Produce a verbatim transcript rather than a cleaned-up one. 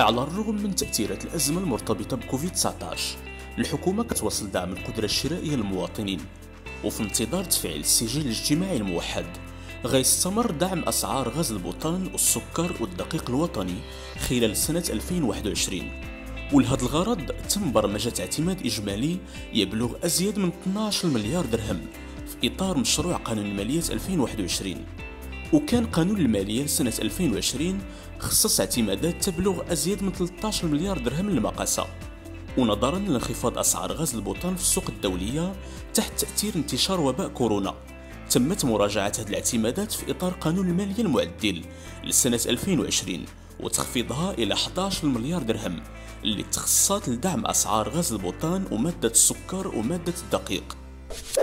على الرغم من تأثيرات الأزمة المرتبطة بكوفيد تسعطاش، الحكومة كتواصل دعم القدرة الشرائية للمواطنين، وفي انتظار تفعيل السجل الاجتماعي الموحد غيستمر دعم أسعار غاز البوتان والسكر والدقيق الوطني خلال سنة ألفين وواحد وعشرين. ولهذا الغرض تم برمجة اعتماد إجمالي يبلغ أزيد من اثنا عشر مليار درهم في إطار مشروع قانون المالية ألفين وواحد وعشرين. وكان قانون المالية لسنة ألفين وعشرين خصص اعتمادات تبلغ أزيد من ثلاثة عشر مليار درهم للمقاسة. ونظرا لانخفاض أسعار غاز البوتان في السوق الدولية تحت تأثير انتشار وباء كورونا، تمت مراجعة هذه الاعتمادات في إطار قانون المالية المعدل لسنة ألفين وعشرين وتخفيضها إلى أحد عشر مليار درهم اللي تخصصت لدعم أسعار غاز البوتان ومادة السكر ومادة الدقيق.